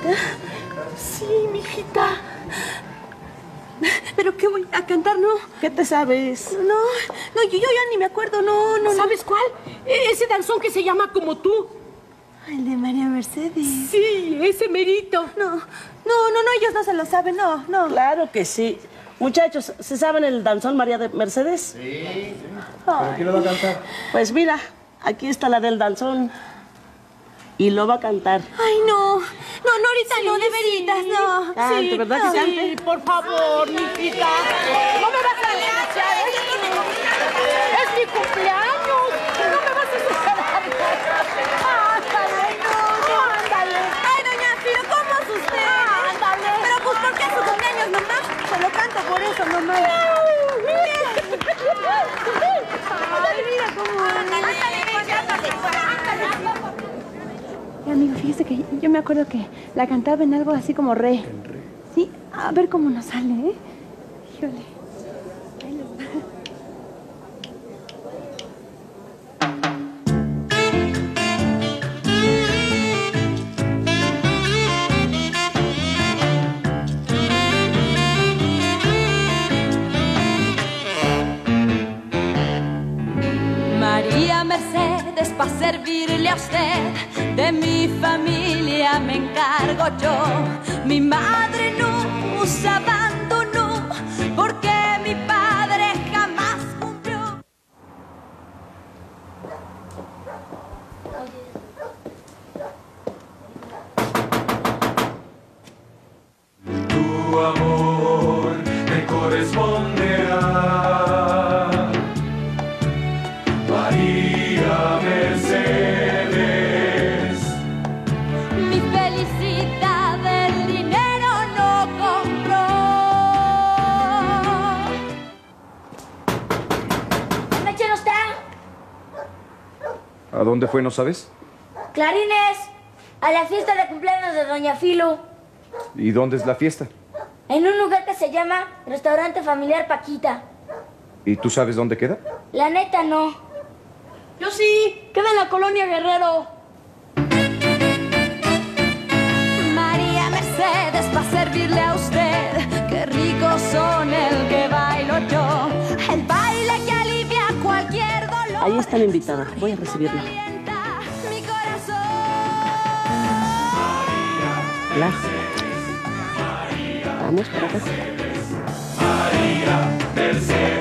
Margarita? Sí, mijita. ¿Pero qué voy a cantar, no? ¿Qué te sabes? No, yo ya ni me acuerdo, no. ¿Sabes cuál? Ese danzón que se llama Como tú. El de María Mercedes. Sí, ese merito. No, ellos no se lo saben, no. Claro que sí. Muchachos, ¿se saben el danzón María de Mercedes? Sí. ¿Pero quién lo va a cantar? Pues mira, aquí está la del danzón. Y lo va a cantar. Ay, no, ahorita no, de veritas, no. Cante, ¿verdad que cante? Sí, por favor, mijita. No me vas a regañar. Es mi cumpleaños. No me vas a superar. Ándale. Ay, doña Filo, ¿cómo es usted? Ándale. Pero pues, ¿por qué su cumpleaños nomás? Se lo canto por eso nomás. Ay, mira cómo... Ándale. Amigo, fíjese que yo me acuerdo que la cantaba en algo así como re. ¿En re? Sí, a ver cómo nos sale, ¿eh? Híjole. Ahí les va. María Mercedes, pa' servirle a usted, de mi familia me encargo yo. Mi madre nos abandonó porque mi padre jamás cumplió. Tu amor me corresponderá. María Mercedes. Mi felicidad el dinero no compró. ¿Meche no está? ¿A dónde fue, no sabes? Clarines, a la fiesta de cumpleaños de Doña Filo. ¿Y dónde es la fiesta? En un lugar que se llama Restaurante Familiar Paquita. ¿Y tú sabes dónde queda? La neta no. Yo sí. Queda en la colonia Guerrero. María Mercedes, pa' servirle a usted, qué ricos son el que bailo yo, el baile que alivia cualquier dolor. Ahí está la invitada. Voy a recibirla. Mi corazón. Hola. Vamos para acá. María Mercedes.